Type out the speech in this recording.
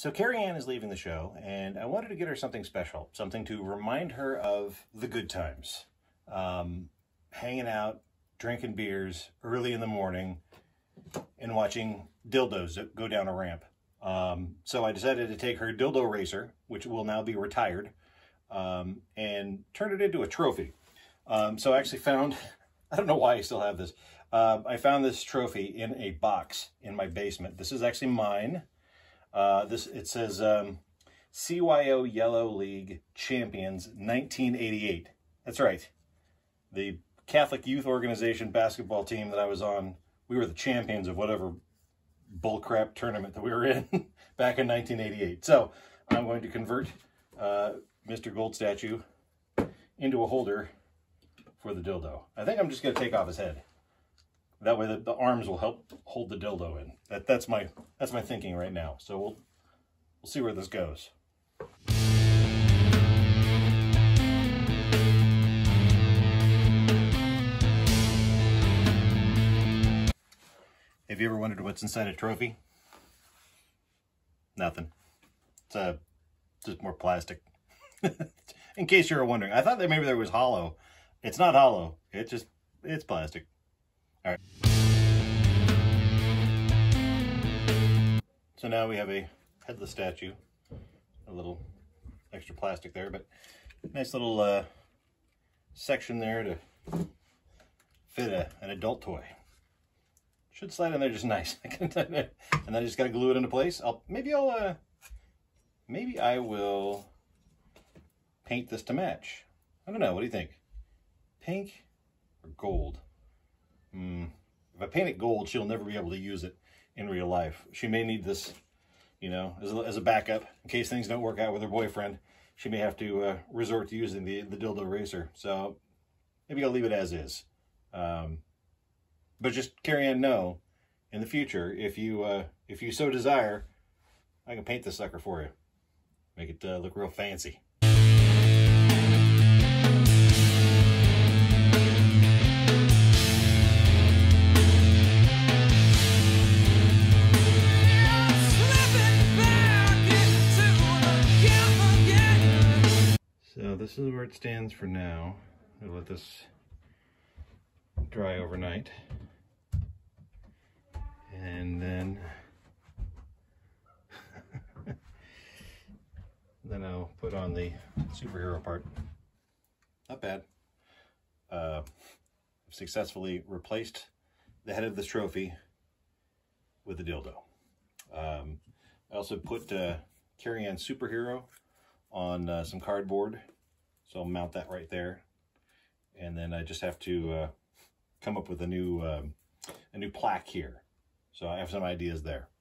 So Karianne is leaving the show, and I wanted to get her something special, something to remind her of the good times. Hanging out, drinking beers early in the morning, and watching dildos go down a ramp. So I decided to take her dildo racer, which will now be retired, and turn it into a trophy. So I actually found, I don't know why I still have this. I found this trophy in a box in my basement. This is actually mine. It says CYO Yellow League Champions 1988. That's right. The Catholic Youth Organization basketball team that I was on, we were the champions of whatever bullcrap tournament that we were in back in 1988. So I'm going to convert Mr. Gold Statue into a holder for the dildo. I think I'm just going to take off his head. That way the arms will help hold the dildo in. That's my thinking right now. So we'll see where this goes. Have you ever wondered what's inside a trophy? Nothing. It's just more plastic. In case you were wondering, I thought that maybe there was hollow. It's not hollow. It's plastic. All right. So now we have a headless statue. A little extra plastic there, but nice little section there to fit an adult toy. Should slide in there just nice. And then I just got to glue it into place. Maybe I will paint this to match. I don't know. What do you think? Pink or gold? If I paint it gold, she'll never be able to use it in real life. She may need this, you know, as a backup in case things don't work out with her boyfriend. She may have to resort to using the dildo racer. So maybe I'll leave it as is. But just Karianne, know in the future, if you so desire, I can paint this sucker for you. Make it look real fancy. So this is where it stands for now. I'll let this dry overnight. And then I'll put on the superhero part. Not bad. I've successfully replaced the head of this trophy with a dildo. I also put Karianne Superhero on some cardboard, so I'll mount that right there. And then I just have to come up with a new plaque here. So I have some ideas there.